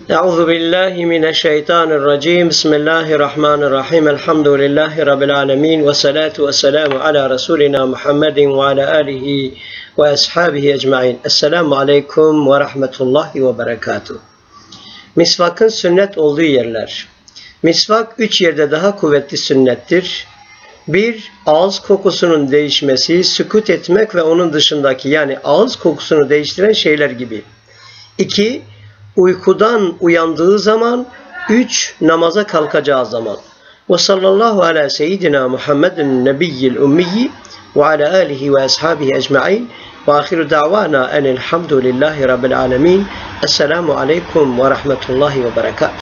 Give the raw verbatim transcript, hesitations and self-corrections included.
Euzu billahi mineşşeytanirracim. Bismillahirrahmanirrahim. Elhamdülillahi rabbil alamin ve salatu vesselamu ala resulina Muhammedin ve ala alihi ve ashabihi ecmaîn. Esselamu aleyküm ve rahmetullahi ve berekatuh. Misvakın sünnet olduğu yerler. Misvak üç yerde daha kuvvetli sünnettir. Bir, ağız kokusunun değişmesi, sükût etmek ve onun dışındaki yani ağız kokusunu değiştiren şeyler gibi. İki, uykudan uyandığı zaman. Üç, namaza kalkacağı zaman. Ve sallallahu ala seyyidina Muhammedin nebiyyil ummiyyi ve ala alihi ve ashabihi ecma'in ve ahiru da'vana enelhamdülillahi rabbil alemin. Esselamu aleyküm ve rahmetullahi ve berekatuhu.